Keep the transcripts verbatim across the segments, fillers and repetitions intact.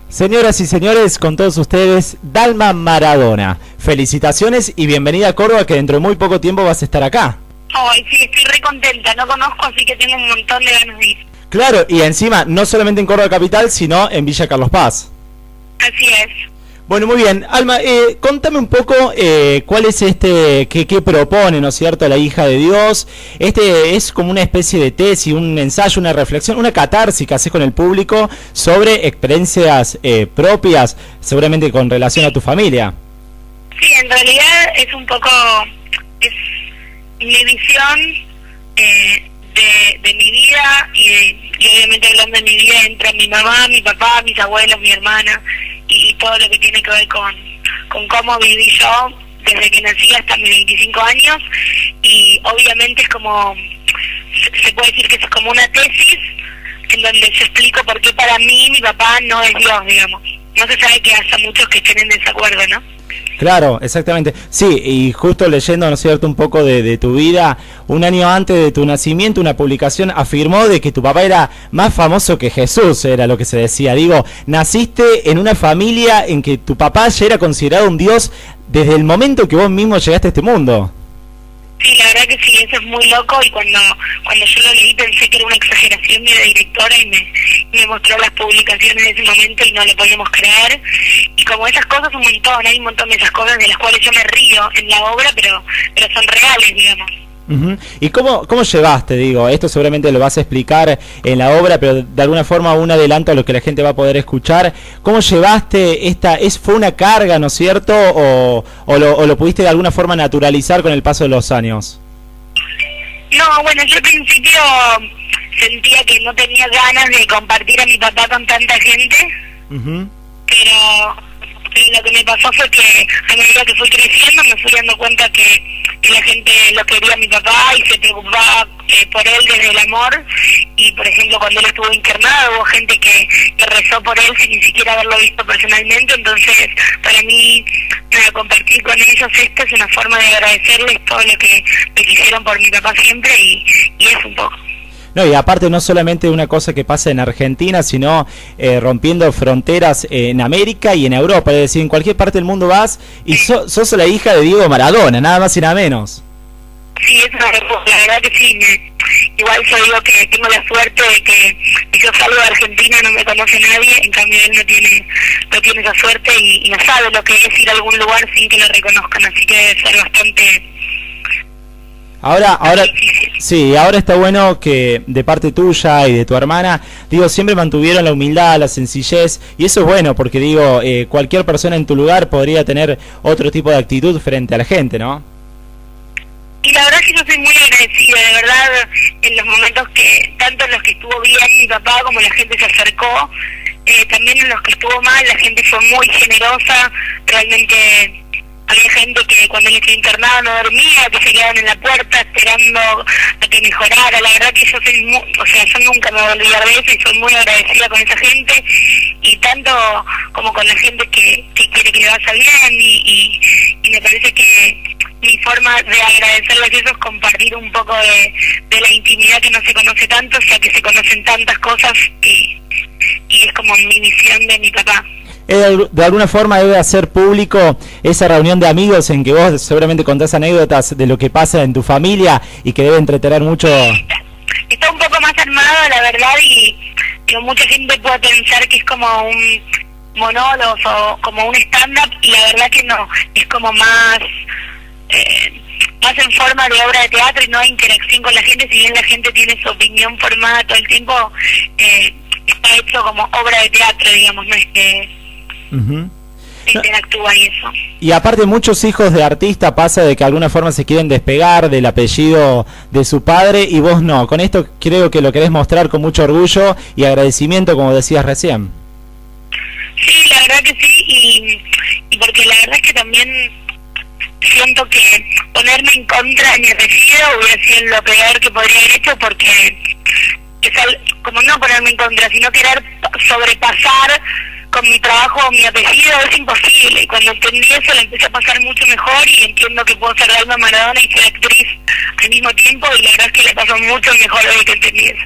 Señoras y señores, con todos ustedes, Dalma Maradona. Felicitaciones y bienvenida a Córdoba, que dentro de muy poco tiempo vas a estar acá. Ay, sí, estoy re contenta, no conozco, así que tengo un montón de ganas de ir. Claro, y encima, no solamente en Córdoba capital, sino en Villa Carlos Paz. Así es. Bueno, muy bien. Alma, eh, contame un poco eh, cuál es este, qué, qué propone, ¿no es cierto?, la hija de Dios. Este es como una especie de tesis, un ensayo, una reflexión, una catarsis que haces con el público sobre experiencias eh, propias, seguramente con relación a tu familia. Sí, en realidad es un poco, es mi visión eh, de, de mi vida y, de, y obviamente hablando de mi vida entra mi mamá, mi papá, mis abuelos, mi hermana y, y todo lo que tiene que ver con, con cómo viví yo desde que nací hasta mis veinticinco años y obviamente es como, se, se puede decir que es como una tesis en donde yo explico por qué para mí mi papá no es Dios, digamos. No se sabe que haya muchos que estén en desacuerdo, ¿no? Claro, exactamente. Sí, y justo leyendo, ¿no es cierto?, un poco de, de tu vida, un año antes de tu nacimiento, una publicación afirmó de que tu papá era más famoso que Jesús, era lo que se decía. Digo, naciste en una familia en que tu papá ya era considerado un dios desde el momento que vos mismo llegaste a este mundo. Sí, la verdad que sí, eso es muy loco y cuando cuando yo lo leí pensé que era una exageración de la directora y me, me mostró las publicaciones de ese momento y no lo podíamos creer. Y como esas cosas un montón, hay un montón de esas cosas de las cuales yo me río en la obra, pero pero son reales, digamos. Uh-huh. ¿Y cómo, cómo llevaste, digo, esto seguramente lo vas a explicar en la obra, pero de alguna forma un adelanto a lo que la gente va a poder escuchar, ¿cómo llevaste esta, es fue una carga, ¿no es cierto, o, o, lo, o lo pudiste de alguna forma naturalizar con el paso de los años? No, bueno, yo al principio sentía que no tenía ganas de compartir a mi papá con tanta gente, uh-huh. pero... Y lo que me pasó fue que a medida que fui creciendo me fui dando cuenta que, que la gente lo quería a mi papá y se preocupaba eh, por él desde el amor. Y por ejemplo cuando él estuvo internado hubo gente que, que rezó por él sin ni siquiera haberlo visto personalmente. Entonces para mí nada, compartir con ellos esto es una forma de agradecerles todo lo que, lo que hicieron por mi papá siempre y, y es un poco. No, y aparte no solamente una cosa que pasa en Argentina, sino eh, rompiendo fronteras en América y en Europa, es decir, en cualquier parte del mundo vas y so, sos la hija de Diego Maradona, nada más y nada menos. Sí, es una la verdad que sí, me, igual yo digo que tengo la suerte de que, que yo salgo de Argentina, no me conoce nadie, en cambio él no tiene, no tiene esa suerte y, y no sabe lo que es ir a algún lugar sin que lo reconozcan, así que debe ser bastante... Ahora, ahora, sí, ahora está bueno que de parte tuya y de tu hermana, digo, siempre mantuvieron la humildad, la sencillez, y eso es bueno, porque digo, eh, cualquier persona en tu lugar podría tener otro tipo de actitud frente a la gente, ¿no? Y la verdad es que yo soy muy agradecida, de verdad, en los momentos que, tanto en los que estuvo bien mi papá como la gente se acercó, eh, también en los que estuvo mal, la gente fue muy generosa, realmente... Había gente que cuando él estaba internado no dormía, que se quedaban en la puerta esperando a que mejorara. La verdad que yo soy muy, o sea, yo nunca me voy a olvidar de eso y soy muy agradecida con esa gente y tanto como con la gente que, que quiere que le vaya bien y, y, y me parece que mi forma de agradecerles eso es compartir un poco de, de la intimidad que no se conoce tanto, o sea que se conocen tantas cosas y, y es como mi misión de mi papá. De alguna forma debe hacer público esa reunión de amigos en que vos seguramente contás anécdotas de lo que pasa en tu familia y que debe entretener mucho. Está un poco más armado, la verdad, y digo, mucha gente puede pensar que es como un monólogo o como un stand-up y la verdad que no, es como más eh, más en forma de obra de teatro y no de interacción con la gente, si bien la gente tiene su opinión formada todo el tiempo, eh, está hecho como obra de teatro, digamos, no es que... Uh-huh. interactúa y eso. Y aparte muchos hijos de artistas pasa de que de alguna forma se quieren despegar del apellido de su padre y vos no. Con esto creo que lo querés mostrar con mucho orgullo y agradecimiento, como decías recién. Sí, la verdad que sí, y, y porque la verdad es que también siento que ponerme en contra de mi apellido hubiera sido lo peor que podría haber hecho, porque es al, como no ponerme en contra, sino querer sobrepasar con mi trabajo o mi apellido es imposible, y cuando entendí eso lo empecé a pasar mucho mejor y entiendo que puedo ser Dalma Maradona y ser actriz al mismo tiempo y la verdad es que le pasó mucho mejor desde que entendí eso.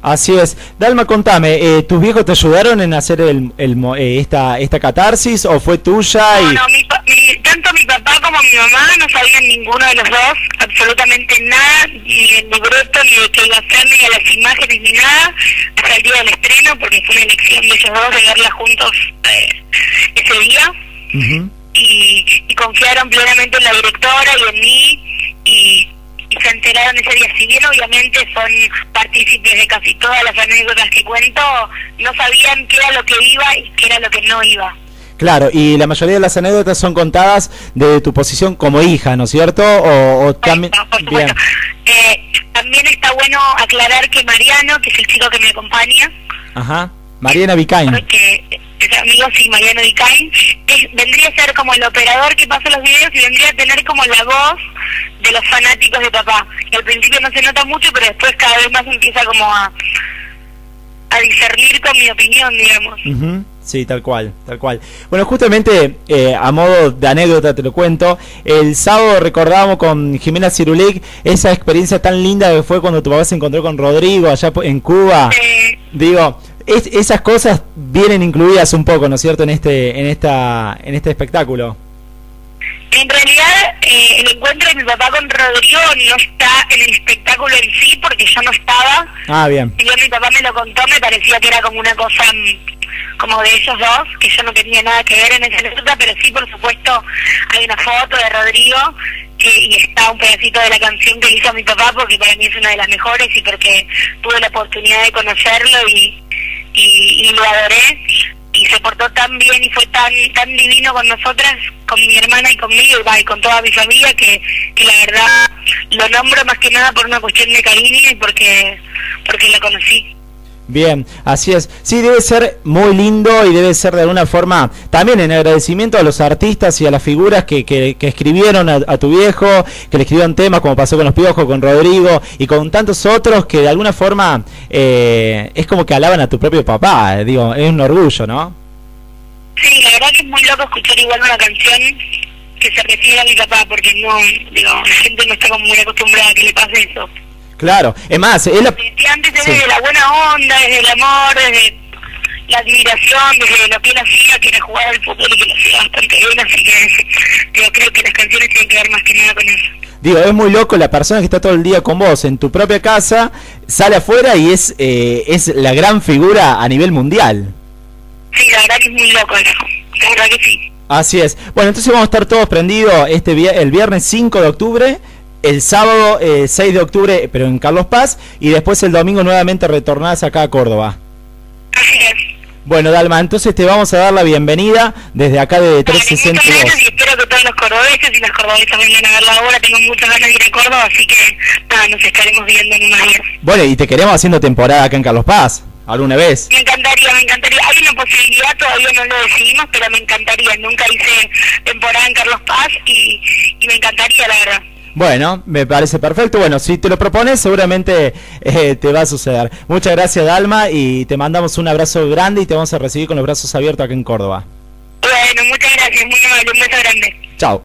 Así es. Dalma, contame, eh, ¿tus viejos te ayudaron en hacer el, el, eh, esta, esta catarsis o fue tuya? No, Y... no, mi, mi, tanto mi papá como mi mamá no sabían ninguno de los dos, absolutamente nada, ni el libreto, ni de qué iba a hacer, ni de las imágenes, ni nada, hasta el día del estreno, porque fue una elección de ellos dos de verla juntos eh, ese día. Uh-huh. y, y confiaron plenamente en la directora y en mí, y, y se enteraron ese día. Si bien obviamente son partícipes de casi todas las anécdotas que cuento, no sabían qué era lo que iba y qué era lo que no iba. Claro, y la mayoría de las anécdotas son contadas de tu posición como hija, ¿no es cierto? O, o también... Por, por supuesto. Eh, también está bueno aclarar que Mariano, que es el chico que me acompaña, Ajá, Mariana Vicain. que es amigo, sí, Mariano Vicain, es, vendría a ser como el operador que pasa los videos y vendría a tener como la voz de los fanáticos de papá. Y al principio no se nota mucho, pero después cada vez más empieza como a, a discernir con mi opinión, digamos. Uh-huh. Sí, tal cual, tal cual. Bueno, justamente, eh, a modo de anécdota te lo cuento, el sábado recordábamos con Jimena Cirulic esa experiencia tan linda que fue cuando tu papá se encontró con Rodrigo allá en Cuba. Eh, Digo, es, esas cosas vienen incluidas un poco, ¿no es cierto?, en este, en esta, en este espectáculo. En realidad, eh, el encuentro de mi papá con Rodrigo no está en el espectáculo en sí, porque yo no estaba. Ah, bien. Si bien mi papá me lo contó, me parecía que era como una cosa mm, como de ellos dos, que yo no tenía nada que ver en esa anécdota, pero sí, por supuesto, hay una foto de Rodrigo eh, y está un pedacito de la canción que le hizo a mi papá, porque para mí es una de las mejores y porque tuve la oportunidad de conocerlo y, y, y lo adoré. Y se portó tan bien y fue tan tan divino con nosotras, con mi hermana y conmigo, y, va, y con toda mi familia, que, que la verdad lo nombro más que nada por una cuestión de cariño y porque porque lo conocí. Bien, así es. Sí, debe ser muy lindo y debe ser de alguna forma también en agradecimiento a los artistas y a las figuras que, que, que escribieron a, a tu viejo, que le escribieron temas como pasó con Los Piojos, con Rodrigo y con tantos otros que de alguna forma eh, es como que alaban a tu propio papá. Eh, digo, es un orgullo, ¿no? Sí, la verdad que es muy loco escuchar igual una canción que se refiere a mi papá, porque no, digo, la gente no está como muy acostumbrada a que le pase eso. Claro, es más, es la... Desde antes, desde sí. la buena onda, desde el amor, desde la admiración, desde lo que él hacía, que era jugar al fútbol y que lo hacía bastante bien, así que yo creo que las canciones tienen que ver más que nada con eso. Digo, es muy loco la persona que está todo el día con vos en tu propia casa, sale afuera y es eh, es la gran figura a nivel mundial. Sí, la verdad que es muy loco eso, la verdad que sí. Así es. Bueno, entonces vamos a estar todos prendidos este vi- el viernes cinco de octubre, el sábado eh, seis de octubre, pero en Carlos Paz, y después el domingo nuevamente retornás acá a Córdoba. Así es. Bueno, Dalma, entonces te vamos a dar la bienvenida desde acá de trescientos sesenta y dos. Vale, muchas gracias y espero que todos los cordobeses y las cordobesas vengan a verla ahora. Tengo muchas ganas de ir a Córdoba, así que nada, nos estaremos viendo en unos días. Bueno, y te queremos haciendo temporada acá en Carlos Paz, alguna vez. Me encantaría, me encantaría. Hay una posibilidad, todavía no lo decidimos, pero me encantaría. Nunca hice temporada en Carlos Paz y, y me encantaría, la verdad. Bueno, me parece perfecto. Bueno, si te lo propones, seguramente eh, te va a suceder. Muchas gracias, Dalma, y te mandamos un abrazo grande y te vamos a recibir con los brazos abiertos acá en Córdoba. Bueno, muchas gracias, muy amable, un beso grande. Chao.